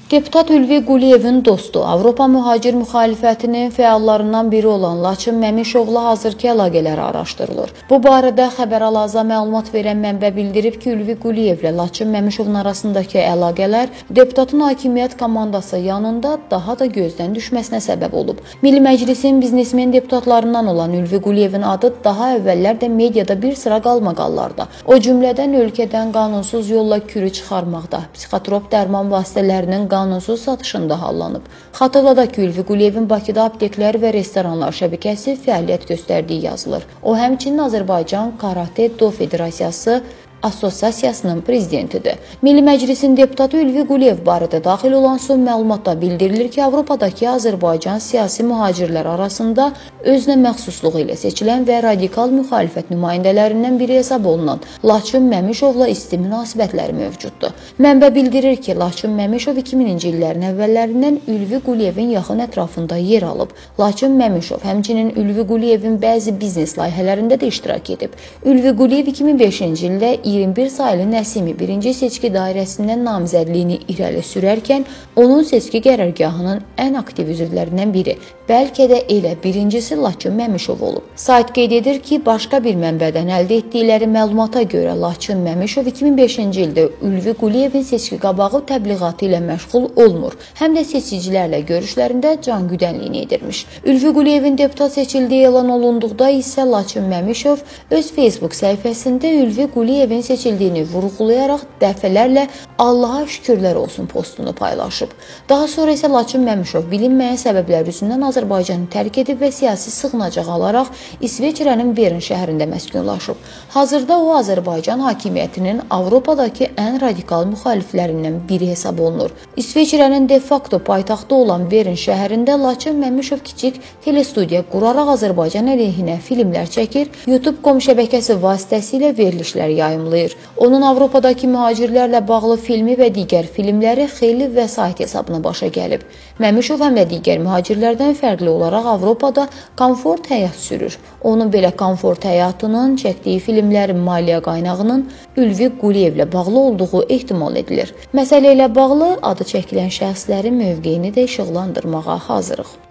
Deputat Ülvi Quliyevin dostu, Avropa mühacir müxalifətinin fəallarından biri olan Laçın Məmişovla hazırki əlaqələri araşdırılır. Bu barədə Xəbər-Alaza məlumat verən mənbə bildirib ki, Ülvi Quliyevlə Laçın Məmişovun arasındakı əlaqələr deputatın hakimiyyət komandası yanında daha da gözdən düşməsinə səbəb olub. Milli Məclisin biznesmen deputatlarından olan Ülvi Quliyevin adı daha əvvəllər də mediada bir sıra qalmaqallarda, o cümlədən ölkədən qanunsuz yolla kürü çıxarmaqda, psixotrop dərman vasitələrinin qanunsuz satışında hallanıb. Xatırladaq ki, Ülvi Quliyevin Bakıda apteklər və restoranlar şəbəkəsi fəaliyyət göstərdiyi yazılır. O, həmçinin Azərbaycan Karate-Do Federasiyası Assosiasiyasının prezidentidir. Milli Məclisin deputatı Ülvi Quliyev barədə daxil olan son məlumatda bildirilir ki, Avropadakı Azərbaycan siyasi mühacirlər arasında özünə məxsusluğu ilə seçilən və radikal müxalifət nümayəndələrindən biri hesab olunan Laçın Məmişovla isti münasibətləri mövcuddur. Mənbə bildirir ki, Laçın Məmişov 2000-ci illərin əvvəllərindən Ülvi Quliyevin yaxın ətrafında yer alıb. Laçın Məmişov həmçinin Ülvi Quliyevin bəzi biznes layihələrində də iştirak edib. Ülvi Quliyev 2005-ci ildə 21 sayılı Nəsimi 1-ci seçki dairəsindən namizədliyini irəli sürərkən onun seçki qərargahının ən aktiv üzvlərindən biri, bəlkə də elə birincisi Laçın Məmişov olub. Sayt qeyd edir ki, başqa bir mənbədən əldə etdikləri məlumata görə Laçın Məmişov 2005-ci ildə Ülvi Quliyevin seçki qabağı təbliğatı ilə məşğul olmur, həm də seçicilərlə görüşlərində can güdənliyini edirmiş. Ülvi Quliyevin deputat seçildiyi elan olunduqda isə Laçın Məmişov öz Facebook səhifəsində Ülvi Quliyevin seçildiyini vurğulayaraq dəfələrlə Allaha şükürlər olsun postunu paylaşıb. Daha sonra isə Laçın Məmişov bilinməyən səbəblər üzündən Azərbaycanı tərk edib və siyasi sığınacaq alaraq İsveçrənin Bern şəhərində məskunlaşıb. Hazırda o Azərbaycan hakimiyyətinin Avropadakı ən radikal müxaliflərindən biri hesab olunur. İsveçrənin de facto paytaxtı olan Bern şəhərində Laçın Məmişov kiçik telestudiya quraraq Azərbaycan əleyhinə filmlər çəkir, YouTube.com şəbəkəsi vasitəsilə verilişlər yayımlayır. Onun Avropadakı mühacirlərlə bağlı filmi və digər filmləri xeyli vəsait hesabına başa gəlib. Məmişov həm də digər mühacirlərdən fərqli olaraq Avropada komfort həyat sürür. Onun belə komfort həyatının çəkdiyi filmlərin maliyyə qaynağının Ülvi Quliyevlə bağlı olduğu ehtimal edilir. Məsələ ilə bağlı adı çəkilən şəxslərin mövqeyini də işıqlandırmağa hazırıq.